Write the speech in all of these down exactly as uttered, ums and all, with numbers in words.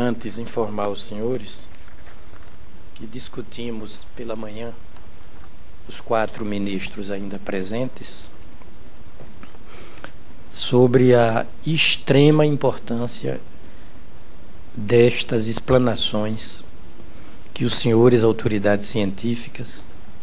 antes informar os senhores que discutimos pela manhã, os quatro ministros ainda presentes, sobre a extrema importância destas explanações que os senhores autoridades científicas,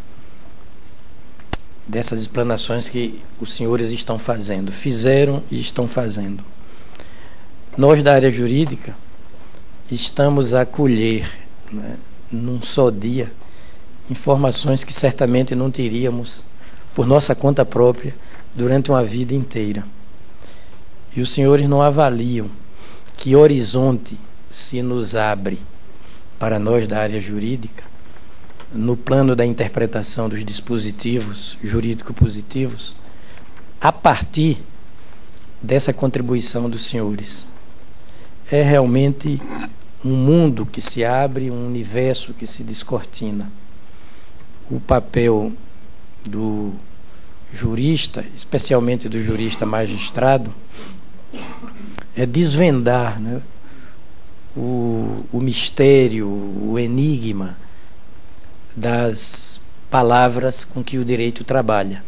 dessas explanações que os senhores estão fazendo, fizeram e estão fazendo. Nós da área jurídica estamos a colher, né, num só dia, informações que certamente não teríamos por nossa conta própria durante uma vida inteira. E os senhores não avaliam que horizonte se nos abre para nós da área jurídica, no plano da interpretação dos dispositivos jurídico-positivos, a partir dessa contribuição dos senhores. É realmente um mundo que se abre, um universo que se descortina. O papel do jurista, especialmente do jurista magistrado, é desvendar, né, o, o mistério, o enigma das palavras com que o direito trabalha.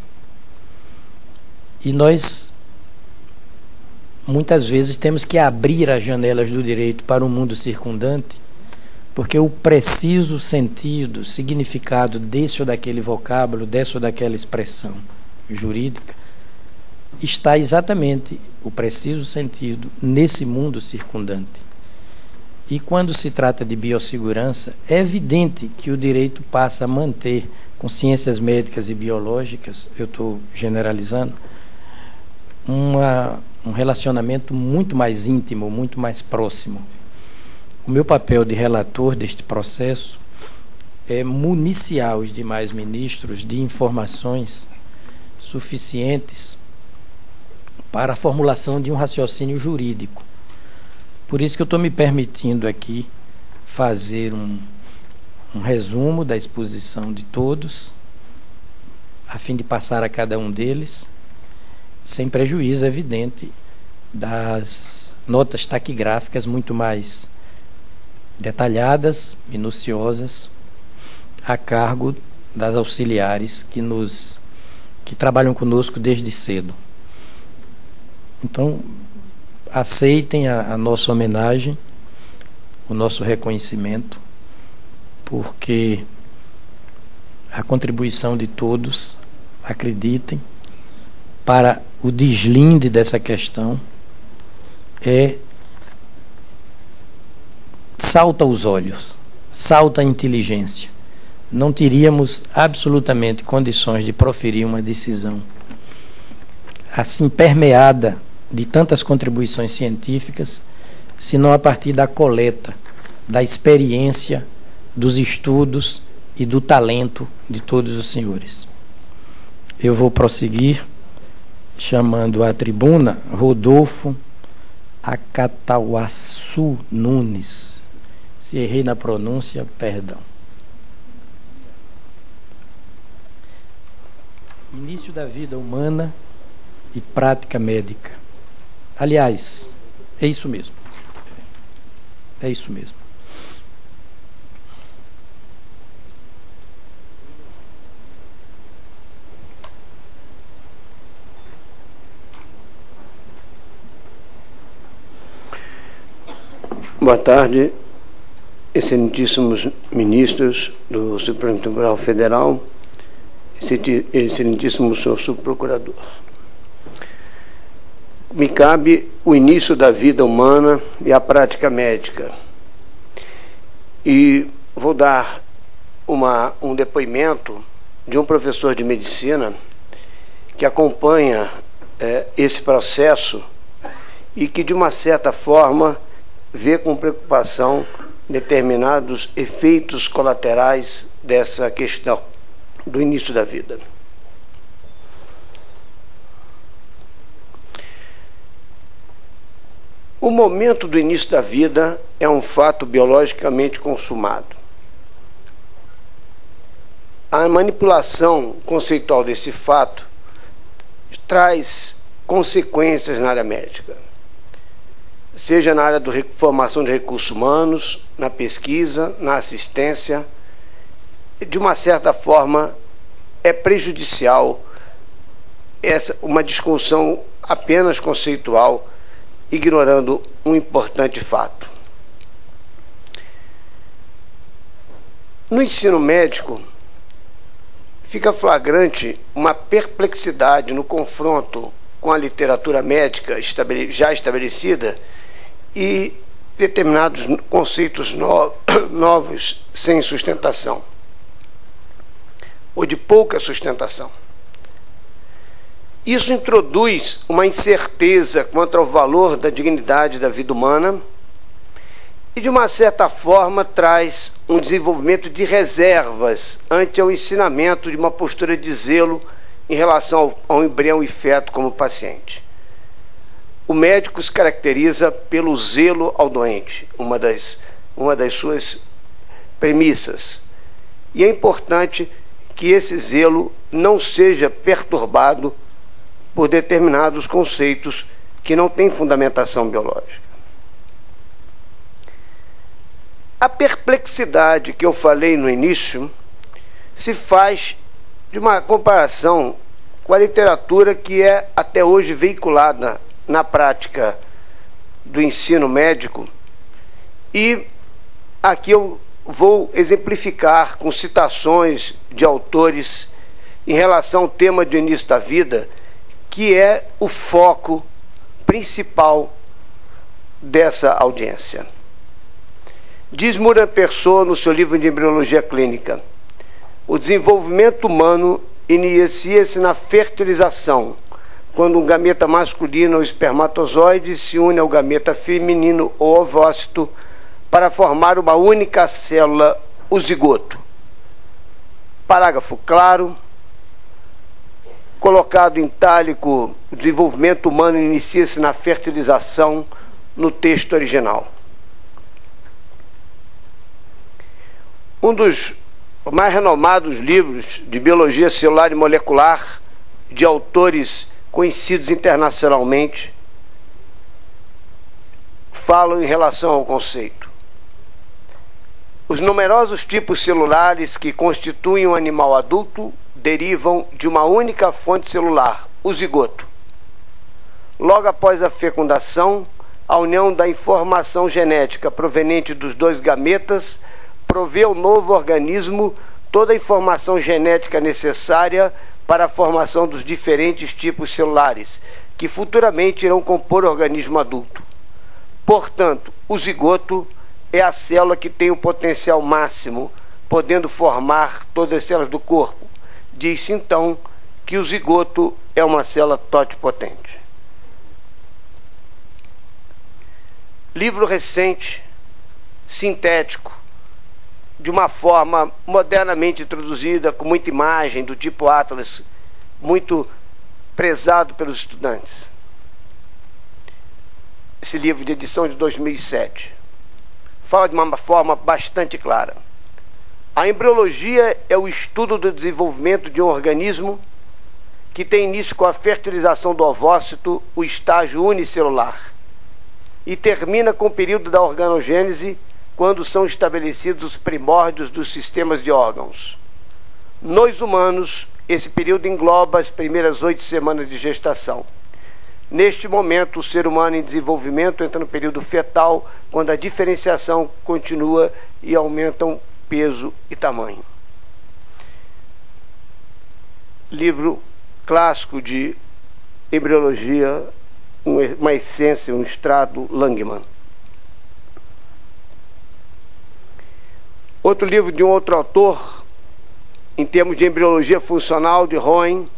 E nós, muitas vezes, temos que abrir as janelas do direito para o mundo circundante, porque o preciso sentido, significado desse ou daquele vocábulo, dessa ou daquela expressão jurídica, está exatamente o preciso sentido nesse mundo circundante. E quando se trata de biossegurança, é evidente que o direito passa a manter, com ciências médicas e biológicas, eu estou generalizando, uma, um relacionamento muito mais íntimo, muito mais próximo. O meu papel de relator deste processo é municiar os demais ministros de informações suficientes para a formulação de um raciocínio jurídico. Por isso que eu estou me permitindo aqui fazer um, um resumo da exposição de todos, a fim de passar a cada um deles, sem prejuízo evidente das notas taquigráficas muito mais detalhadas, minuciosas, a cargo das auxiliares que, nos, que trabalham conosco desde cedo. Então, aceitem a, a nossa homenagem, o nosso reconhecimento, porque a contribuição de todos, acreditem, para o deslinde dessa questão é salta aos olhos, salta a inteligência. Não teríamos absolutamente condições de proferir uma decisão assim permeada de tantas contribuições científicas, senão a partir da coleta, da experiência, dos estudos e do talento de todos os senhores. Eu vou prosseguir chamando à tribuna Rodolfo Acatauaçu Nunes. Se errei na pronúncia, perdão. Início da vida humana e prática médica. Aliás, é isso mesmo. É isso mesmo. Boa tarde, excelentíssimos ministros do Supremo Tribunal Federal, excelentíssimo senhor subprocurador. Me cabe o início da vida humana e a prática médica. E vou dar uma, um depoimento de um professor de medicina que acompanha é, esse processo e que, de uma certa forma, vê com preocupação determinados efeitos colaterais dessa questão do início da vida. O momento do início da vida é um fato biologicamente consumado. A manipulação conceitual desse fato traz consequências na área médica. seja na área da formação de recursos humanos, na pesquisa, na assistência, de uma certa forma é prejudicial essa, uma discussão apenas conceitual, ignorando um importante fato. No ensino médico, fica flagrante uma perplexidade no confronto com a literatura médica já estabelecida e determinados conceitos no, novos sem sustentação, ou de pouca sustentação. Isso introduz uma incerteza quanto ao valor da dignidade da vida humana e, de uma certa forma, traz um desenvolvimento de reservas ante o ensinamento de uma postura de zelo em relação ao, ao embrião e feto como paciente. O médico se caracteriza pelo zelo ao doente, uma das, uma das suas premissas. E é importante que esse zelo não seja perturbado por determinados conceitos que não têm fundamentação biológica. A perplexidade que eu falei no início se faz de uma comparação com a literatura que é até hoje veiculada na prática do ensino médico, e aqui eu vou exemplificar com citações de autores em relação ao tema de início da vida, que é o foco principal dessa audiência. Diz Moura Pessoa no seu livro de Embriologia Clínica: o desenvolvimento humano inicia-se na fertilização, quando um gameta masculino ou espermatozoide se une ao gameta feminino ou ovócito para formar uma única célula, o zigoto. Parágrafo claro, colocado em itálico: o desenvolvimento humano inicia-se na fertilização, no texto original. Um dos mais renomados livros de biologia celular e molecular, de autores conhecidos internacionalmente, falam em relação ao conceito. Os numerosos tipos celulares que constituem um animal adulto derivam de uma única fonte celular, o zigoto. Logo após a fecundação, a união da informação genética proveniente dos dois gametas provê ao novo organismo toda a informação genética necessária para a formação dos diferentes tipos celulares, que futuramente irão compor o organismo adulto. Portanto, o zigoto é a célula que tem o potencial máximo, podendo formar todas as células do corpo. Diz-se, então, que o zigoto é uma célula totipotente. Livro recente, sintético, de uma forma modernamente introduzida, com muita imagem, do tipo Atlas, muito prezado pelos estudantes. Esse livro de edição de dois mil e sete fala de uma forma bastante clara. A embriologia é o estudo do desenvolvimento de um organismo que tem início com a fertilização do ovócito, o estágio unicelular, e termina com o período da organogênese, quando são estabelecidos os primórdios dos sistemas de órgãos. Nos humanos, esse período engloba as primeiras oito semanas de gestação. Neste momento, o ser humano em desenvolvimento entra no período fetal, quando a diferenciação continua e aumentam peso e tamanho. Livro clássico de embriologia, uma essência, um extrato, Langman. Outro livro de um outro autor, em termos de embriologia funcional, de Roen,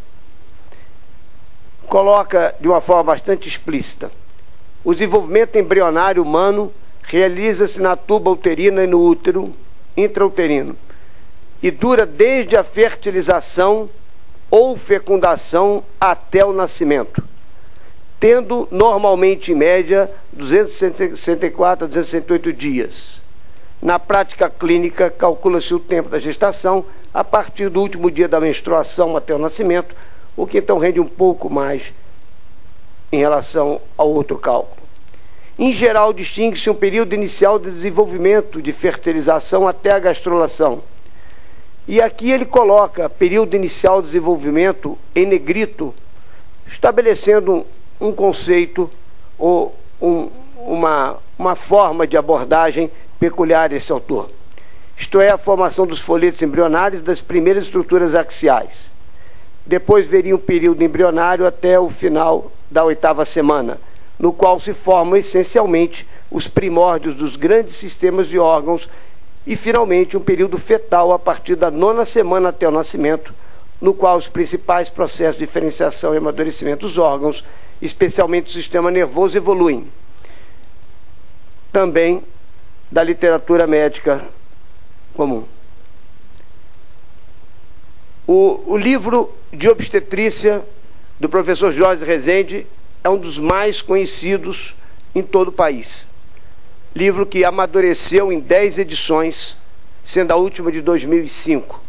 coloca de uma forma bastante explícita: o desenvolvimento embrionário humano realiza-se na tuba uterina e no útero intrauterino e dura desde a fertilização ou fecundação até o nascimento, tendo normalmente em média duzentos e sessenta e quatro a duzentos e sessenta e oito dias. Na prática clínica, calcula-se o tempo da gestação a partir do último dia da menstruação até o nascimento, o que então rende um pouco mais em relação ao outro cálculo. Em geral, distingue-se um período inicial de desenvolvimento de fertilização até a gastrulação. E aqui ele coloca período inicial de desenvolvimento em negrito, estabelecendo um conceito ou um, uma, uma forma de abordagem peculiar a esse autor. Isto é, a formação dos folhetos embrionários das primeiras estruturas axiais. Depois veria um período embrionário até o final da oitava semana, no qual se formam essencialmente os primórdios dos grandes sistemas de órgãos e, finalmente, um período fetal a partir da nona semana até o nascimento, no qual os principais processos de diferenciação e amadurecimento dos órgãos, especialmente o sistema nervoso, evoluem. Também da literatura médica comum. O, o livro de obstetrícia do professor Jorge Rezende é um dos mais conhecidos em todo o país. Livro que amadureceu em dez edições, sendo a última de dois mil e cinco.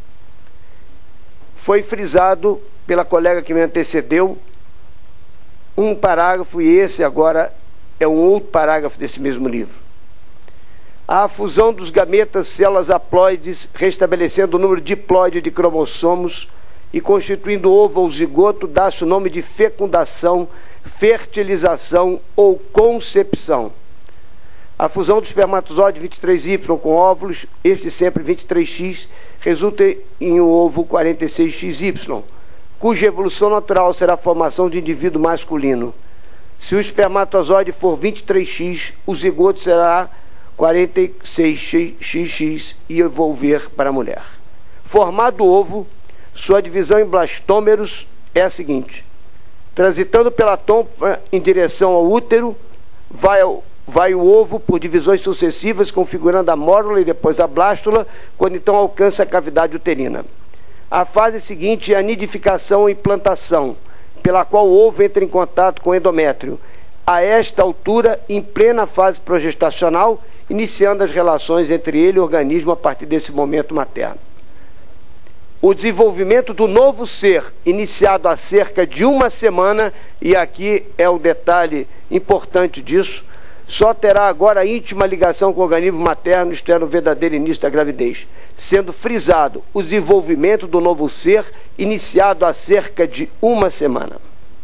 Foi frisado pela colega que me antecedeu um parágrafo, e esse agora é um outro parágrafo desse mesmo livro. A fusão dos gametas, células haploides, restabelecendo o número diploide de cromossomos e constituindo o ovo ou zigoto, dá-se o nome de fecundação, fertilização ou concepção. A fusão do espermatozoide vinte e três Y com óvulos, este sempre vinte e três X, resulta em um ovo quarenta e seis X Y, cuja evolução natural será a formação de indivíduo masculino. Se o espermatozoide for vinte e três X, o zigoto será quarenta e seis X X e evolver para a mulher. Formado o ovo, sua divisão em blastômeros é a seguinte: transitando pela trompa em direção ao útero, vai, ao, vai o ovo por divisões sucessivas, configurando a mórula e depois a blástula, quando então alcança a cavidade uterina. A fase seguinte é a nidificação e implantação, pela qual o ovo entra em contato com o endométrio. A esta altura, em plena fase progestacional, iniciando as relações entre ele e o organismo a partir desse momento materno. O desenvolvimento do novo ser, iniciado há cerca de uma semana, e aqui é o detalhe importante disso, só terá agora íntima ligação com o organismo materno, isto é, no verdadeiro início da gravidez, sendo frisado o desenvolvimento do novo ser, iniciado há cerca de uma semana.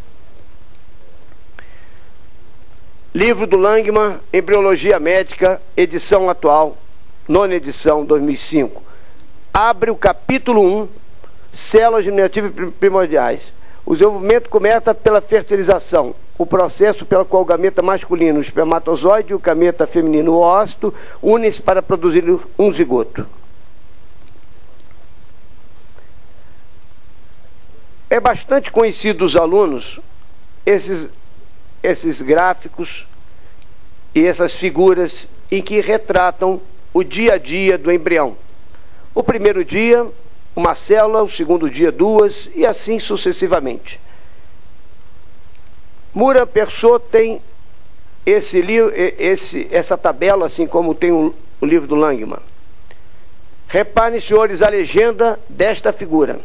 Livro do Langman, Embriologia Médica, edição atual, nona edição, dois mil e cinco. Abre o capítulo um, células germinativas primordiais. O desenvolvimento começa pela fertilização, o processo pelo qual o gameta masculino, o espermatozoide, e o gameta feminino, o ócito, unem-se para produzir um zigoto. É bastante conhecido dos alunos esses, esses gráficos e essas figuras em que retratam o dia a dia do embrião. O primeiro dia, uma célula, o segundo dia, duas, e assim sucessivamente. Mura Persô tem esse, esse, essa tabela, assim como tem o, o livro do Langman. Reparem, senhores, a legenda desta figura.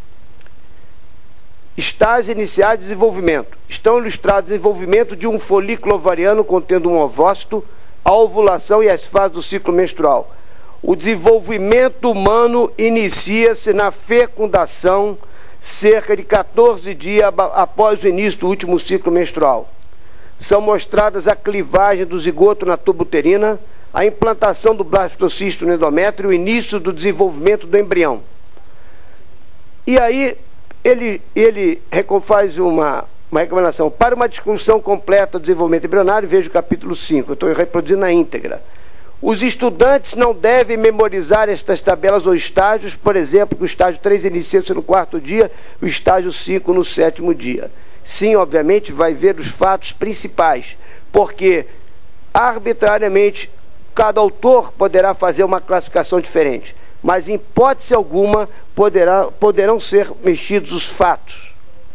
Estágios iniciais de desenvolvimento. Estão ilustrados o desenvolvimento de um folículo ovariano contendo um ovócito, a ovulação e as fases do ciclo menstrual. O desenvolvimento humano inicia-se na fecundação, cerca de quatorze dias após o início do último ciclo menstrual. São mostradas a clivagem do zigoto na tuba uterina, a implantação do blastocisto no endométrio e o início do desenvolvimento do embrião. E aí ele, ele faz uma, uma recomendação para uma discussão completa do desenvolvimento embrionário, veja o capítulo cinco, eu estou reproduzindo na íntegra. Os estudantes não devem memorizar estas tabelas ou estágios, por exemplo, que o estágio três inicia-se no quarto dia, o estágio cinco no sétimo dia. Sim, obviamente, vai ver os fatos principais, porque arbitrariamente cada autor poderá fazer uma classificação diferente, mas em hipótese alguma poderá, poderão ser mexidos os fatos.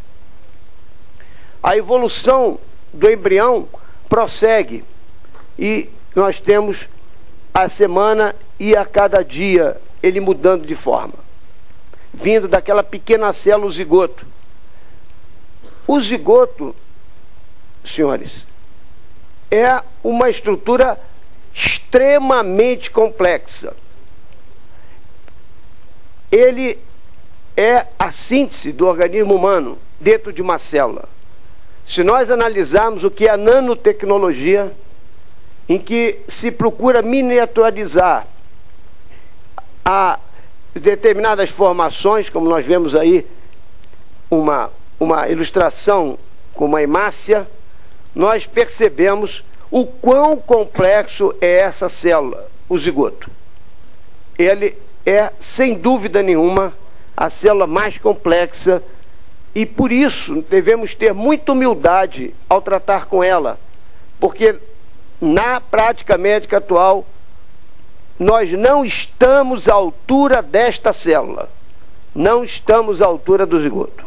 A evolução do embrião prossegue e nós temos a semana e a cada dia ele mudando de forma, vindo daquela pequena célula, o zigoto. O zigoto, senhores, é uma estrutura extremamente complexa. Ele é a síntese do organismo humano dentro de uma célula. Se nós analisarmos o que é a nanotecnologia, em que se procura miniaturizar a determinadas formações, como nós vemos aí, uma, uma ilustração com uma hemácia, nós percebemos o quão complexo é essa célula, o zigoto. Ele é, sem dúvida nenhuma, a célula mais complexa e, por isso, devemos ter muita humildade ao tratar com ela, porque na prática médica atual, nós não estamos à altura desta célula, não estamos à altura do zigoto.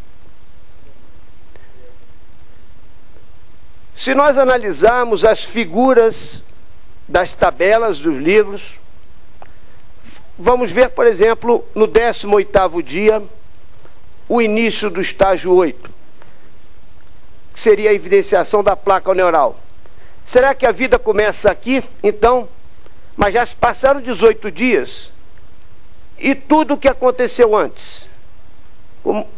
Se nós analisarmos as figuras das tabelas dos livros, vamos ver, por exemplo, no décimo oitavo dia, o início do estágio oito, que seria a evidenciação da placa neural. Será que a vida começa aqui, então? Mas já se passaram dezoito dias. E tudo o que aconteceu antes? Como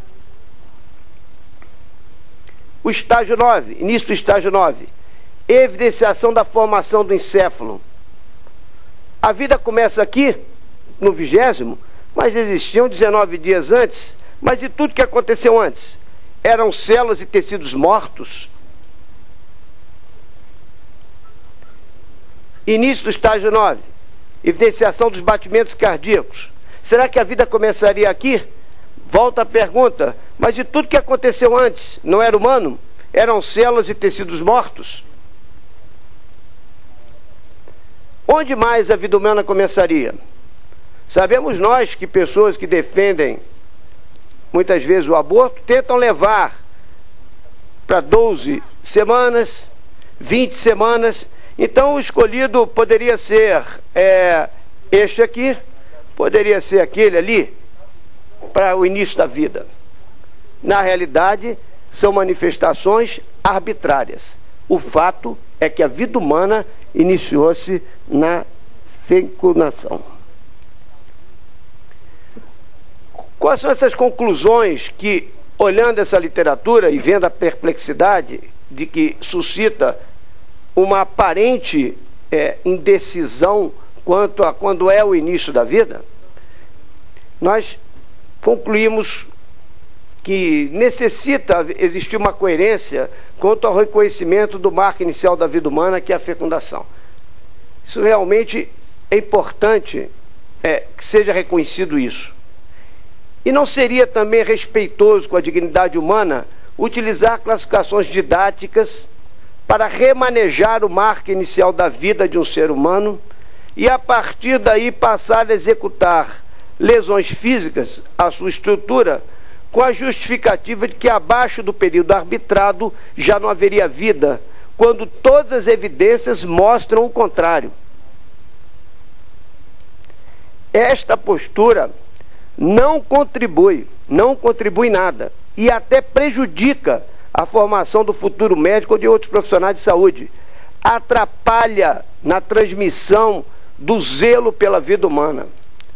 o estágio nove, início do estágio nove, evidenciação da formação do encéfalo. A vida começa aqui, no vigésimo, mas existiam dezenove dias antes. Mas e tudo que aconteceu antes? Eram células e tecidos mortos? Início do estágio nove, evidenciação dos batimentos cardíacos. Será que a vida começaria aqui? Volta a pergunta, mas de tudo que aconteceu antes, não era humano? Eram células e tecidos mortos? Onde mais a vida humana começaria? Sabemos nós que pessoas que defendem, muitas vezes, o aborto, tentam levar para doze semanas, vinte semanas. Então o escolhido poderia ser é, este aqui, poderia ser aquele ali, para o início da vida. Na realidade, são manifestações arbitrárias. O fato é que a vida humana iniciou-se na fecundação. Quais são essas conclusões que, olhando essa literatura e vendo a perplexidade de que suscita uma aparente é, indecisão quanto a quando é o início da vida, nós concluímos que necessita existir uma coerência quanto ao reconhecimento do marco inicial da vida humana, que é a fecundação. Isso realmente é importante é, que seja reconhecido isso. E não seria também respeitoso com a dignidade humana utilizar classificações didáticas para remanejar o marco inicial da vida de um ser humano e, a partir daí, passar a executar lesões físicas à sua estrutura com a justificativa de que abaixo do período arbitrado já não haveria vida, quando todas as evidências mostram o contrário. Esta postura não contribui, não contribui nada e até prejudica a formação do futuro médico ou de outros profissionais de saúde. Atrapalha na transmissão do zelo pela vida humana.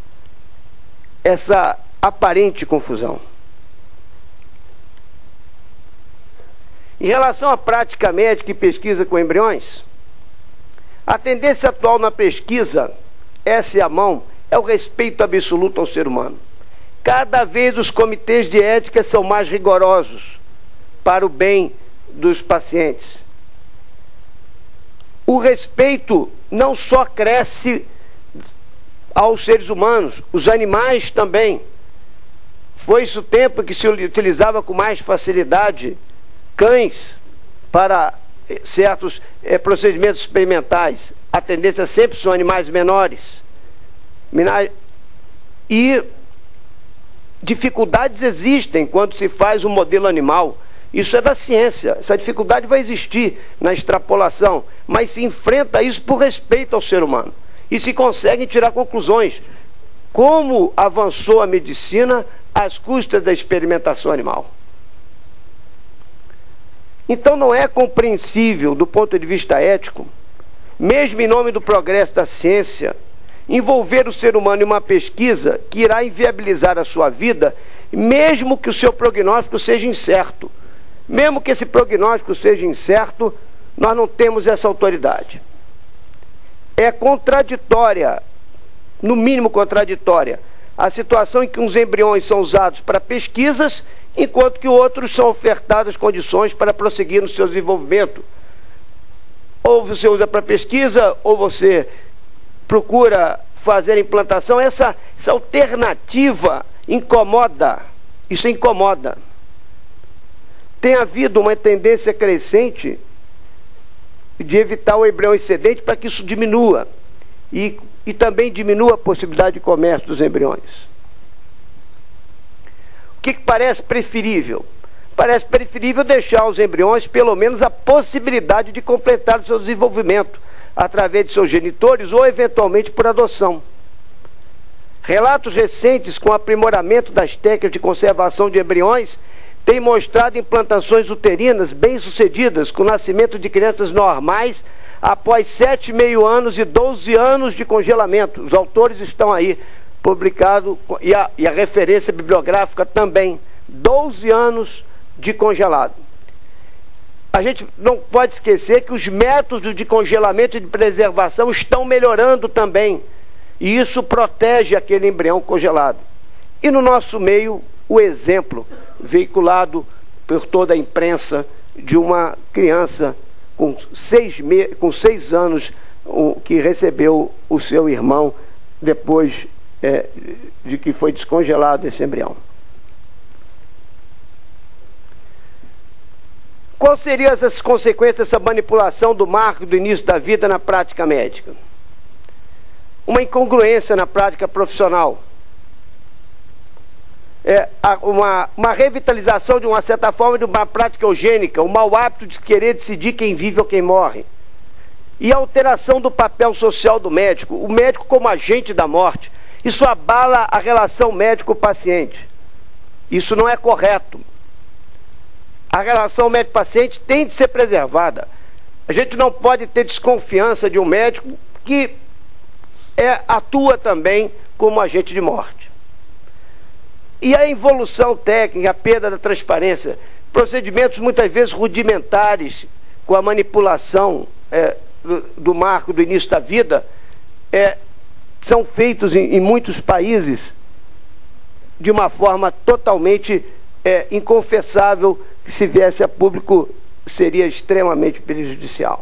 Essa aparente confusão. Em relação à prática médica e pesquisa com embriões, a tendência atual na pesquisa, essa é a mão, é o respeito absoluto ao ser humano. Cada vez os comitês de ética são mais rigorosos para o bem dos pacientes. O respeito não só cresce aos seres humanos, os animais também. Foi isso o tempo que se utilizava com mais facilidade cães para certos é, procedimentos experimentais. A tendência sempre são animais menores. E dificuldades existem quando se faz um modelo animal. Isso é da ciência. Essa dificuldade vai existir na extrapolação, mas se enfrenta isso por respeito ao ser humano. E se conseguem tirar conclusões. Como avançou a medicina às custas da experimentação animal. Então não é compreensível, do ponto de vista ético, mesmo em nome do progresso da ciência, envolver o ser humano em uma pesquisa que irá inviabilizar a sua vida, mesmo que o seu prognóstico seja incerto. Mesmo que esse prognóstico seja incerto, nós não temos essa autoridade. É contraditória, no mínimo contraditória, a situação em que uns embriões são usados para pesquisas, enquanto que outros são ofertadas condições para prosseguir no seu desenvolvimento. Ou você usa para pesquisa, ou você procura fazer a implantação. Essa, essa alternativa incomoda, isso incomoda. Tem havido uma tendência crescente de evitar o embrião excedente para que isso diminua e, e também diminua a possibilidade de comércio dos embriões. O que, que parece preferível? Parece preferível deixar os embriões pelo menos a possibilidade de completar o seu desenvolvimento através de seus genitores ou eventualmente por adoção. Relatos recentes com aprimoramento das técnicas de conservação de embriões têm mostrado implantações uterinas bem-sucedidas com o nascimento de crianças normais após sete e meio anos e doze anos de congelamento. Os autores estão aí, publicado, e a, e a referência bibliográfica também, doze anos de congelado. A gente não pode esquecer que os métodos de congelamento e de preservação estão melhorando também, e isso protege aquele embrião congelado. E no nosso meio, o exemplo veiculado por toda a imprensa de uma criança com seis, me... com seis anos o... que recebeu o seu irmão depois é, de que foi descongelado esse embrião. Quais seriam essas consequências dessa manipulação do marco do início da vida na prática médica? Uma incongruência na prática profissional. É, uma, uma revitalização de uma certa forma de uma prática eugênica, o mau hábito de querer decidir quem vive ou quem morre. E a alteração do papel social do médico, o médico como agente da morte. Isso abala a relação médico-paciente. Isso não é correto. A relação médico-paciente tem de ser preservada. A gente não pode ter desconfiança de um médico que é, atua também como agente de morte. E a involução técnica, a perda da transparência, procedimentos muitas vezes rudimentares com a manipulação é, do, do marco do início da vida, é, são feitos em, em muitos países de uma forma totalmente é, inconfessável, que se viesse a público seria extremamente prejudicial.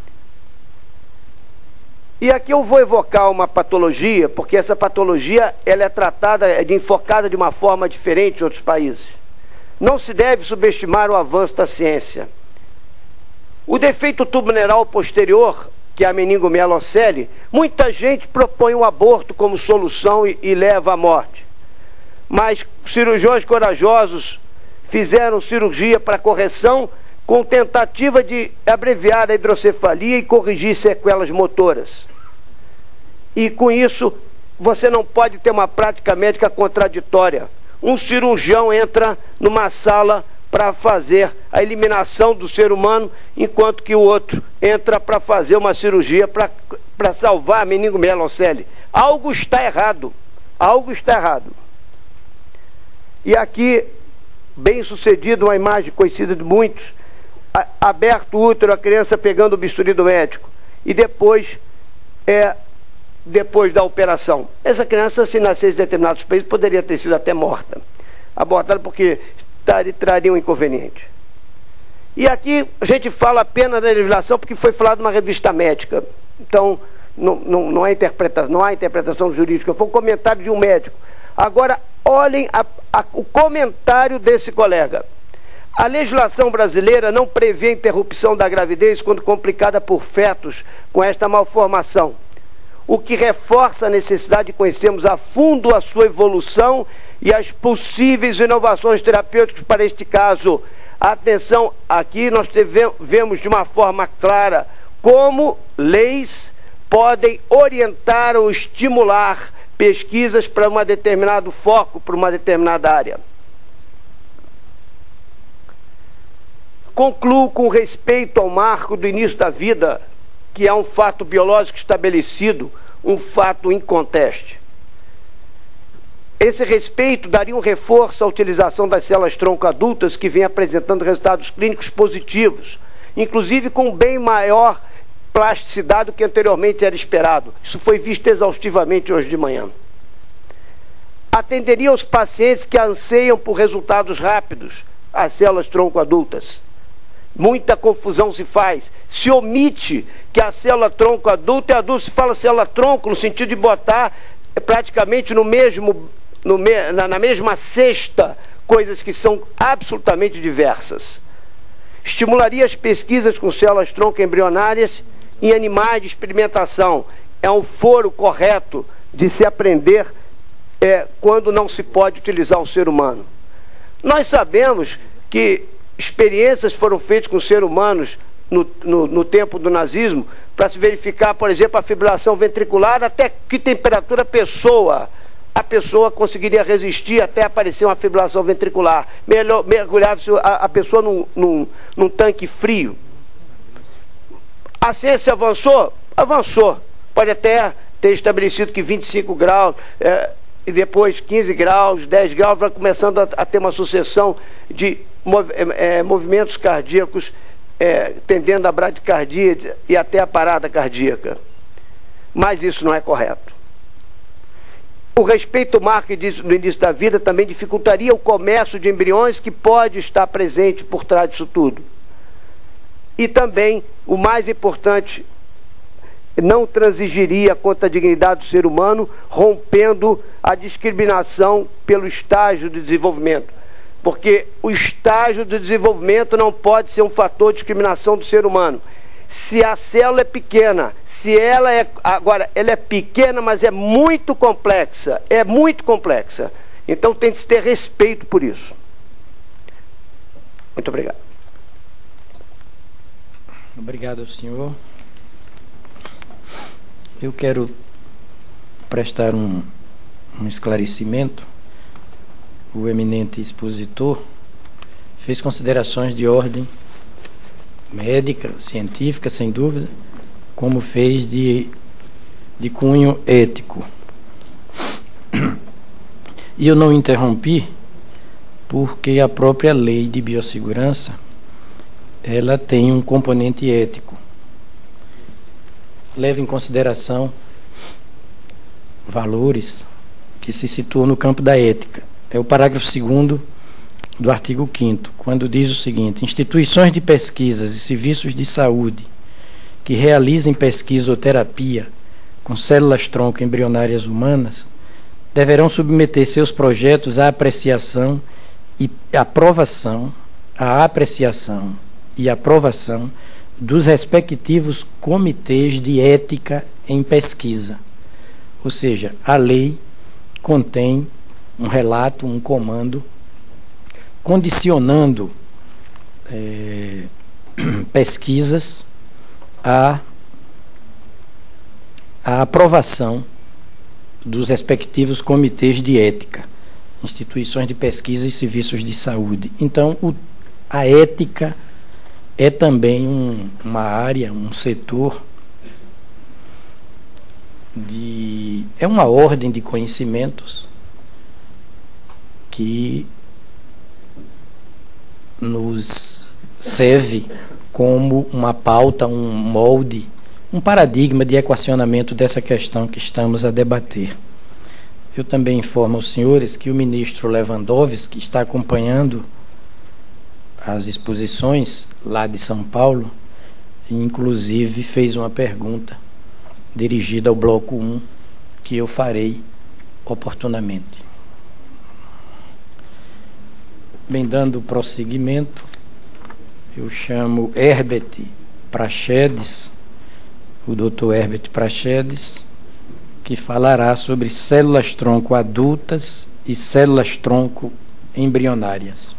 E aqui eu vou evocar uma patologia, porque essa patologia ela é tratada, é de, enfocada de uma forma diferente em outros países. Não se deve subestimar o avanço da ciência. O defeito tubo-neural posterior, que é a meningomielocele, muita gente propõe o aborto como solução e, e leva à morte. Mas cirurgiões corajosos fizeram cirurgia para correção com tentativa de abreviar a hidrocefalia e corrigir sequelas motoras. E com isso, você não pode ter uma prática médica contraditória. Um cirurgião entra numa sala para fazer a eliminação do ser humano, enquanto que o outro entra para fazer uma cirurgia para para salvar a meningomielocele. Algo está errado. Algo está errado. E aqui, bem sucedido, uma imagem conhecida de muitos, a, aberto o útero, a criança pegando o bisturi do médico. E depois, é, depois da operação. Essa criança, se nascesse em determinados países, poderia ter sido até morta. Abortada porque traria um inconveniente. E aqui a gente fala apenas da legislação porque foi falado numa revista médica. Então, não, não, não, há interpretação, não há interpretação jurídica, foi um comentário de um médico. Agora, olhem a, a, o comentário desse colega. A legislação brasileira não prevê a interrupção da gravidez quando complicada por fetos com esta malformação, o que reforça a necessidade de conhecermos a fundo a sua evolução e as possíveis inovações terapêuticas para este caso. Atenção, aqui nós vemos de uma forma clara como leis podem orientar ou estimular pesquisas para um determinado foco, para uma determinada área. Concluo com respeito ao marco do início da vida, que é um fato biológico estabelecido, um fato inconteste. Esse respeito daria um reforço à utilização das células-tronco adultas, que vem apresentando resultados clínicos positivos, inclusive com bem maior plasticidade do que anteriormente era esperado. Isso foi visto exaustivamente hoje de manhã. Atenderia aos pacientes que anseiam por resultados rápidos, as células-tronco adultas. Muita confusão se faz. Se omite que a célula-tronco adulta é adulta, se fala célula-tronco no sentido de botar praticamente no mesmo, no me, na, na mesma cesta coisas que são absolutamente diversas. Estimularia as pesquisas com células-tronco embrionárias em animais de experimentação. É um foro correto de se aprender é, quando não se pode utilizar o ser humano. Nós sabemos que experiências foram feitas com seres humanos no, no, no tempo do nazismo para se verificar, por exemplo, a fibrilação ventricular, até que temperatura a pessoa, a pessoa conseguiria resistir até aparecer uma fibrilação ventricular. Melhor, mergulhava a, a pessoa num, num, num tanque frio. A ciência avançou? Avançou. Pode até ter estabelecido que vinte e cinco graus, é, e depois quinze graus, dez graus, vai começando a, a ter uma sucessão de mov, é, movimentos cardíacos é, tendendo à bradicardia e até a parada cardíaca. Mas isso não é correto. O respeito ao marco do início da vida também dificultaria o comércio de embriões, que pode estar presente por trás disso tudo. E também, o mais importante, não transigiria contra a dignidade do ser humano, rompendo a discriminação pelo estágio de desenvolvimento. Porque o estágio de desenvolvimento não pode ser um fator de discriminação do ser humano. Se a célula é pequena, se ela é... Agora, ela é pequena, mas é muito complexa. É muito complexa. Então tem que se ter respeito por isso. Muito obrigado. Obrigado, senhor. Eu quero prestar um, um esclarecimento. O eminente expositor fez considerações de ordem médica, científica, sem dúvida, como fez de, de cunho ético. E eu não interrompi porque a própria lei de biossegurança, ela tem um componente ético. Leva em consideração valores que se situam no campo da ética. É o parágrafo segundo do artigo quinto, quando diz o seguinte: instituições de pesquisas e serviços de saúde que realizem pesquisa ou terapia com células-tronco embrionárias humanas deverão submeter seus projetos à apreciação e aprovação, à apreciação e aprovação dos respectivos comitês de ética em pesquisa. Ou seja, a lei contém um relato, um comando, condicionando é, pesquisas à, à aprovação dos respectivos comitês de ética, instituições de pesquisa e serviços de saúde. Então, o, a ética é também um, uma área, um setor de... é uma ordem de conhecimentos que nos serve como uma pauta, um molde, um paradigma de equacionamento dessa questão que estamos a debater. Eu também informo aos senhores que o ministro Lewandowski está acompanhando as exposições lá de São Paulo e, inclusive, fez uma pergunta dirigida ao bloco um, que eu farei oportunamente. Bem, dando prosseguimento, eu chamo Herbert Prachedes, o doutor Herbert Prachedes, que falará sobre células-tronco adultas e células-tronco embrionárias.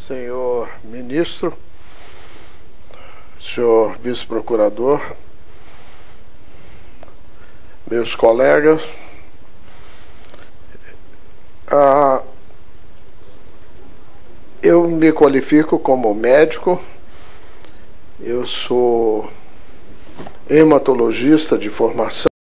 senhor ministro, senhor vice-procurador, meus colegas, ah, eu me qualifico como médico, eu sou hematologista de formação.